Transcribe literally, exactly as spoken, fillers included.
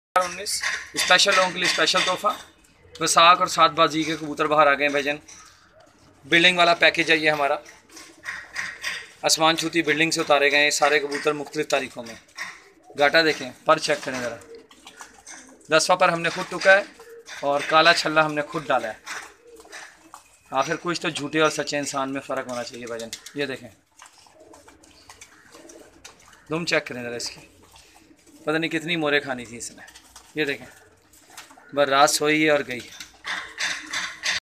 उन्नीस स्पेशल लोगों के लिए स्पेशल तोहफा। वसाख और सात बाजी के कबूतर बाहर आ गए भाईजान। बिल्डिंग वाला पैकेज है ये हमारा। आसमान छूती बिल्डिंग से उतारे गए सारे कबूतर मुख्तलिफ तारीखों में। गाटा देखें, पर चेक करें ज़रा। दसवा पर हमने खुद टुका है और काला छल्ला हमने खुद डाला है। आखिर कुछ तो झूठे और सच्चे इंसान में फ़र्क होना चाहिए भाईजान। ये देखें, दुम चेक करें ज़रा इसकी। पता नहीं कितनी मोरे खानी थी इसने। ये देखें, बस रात सोई है और गई।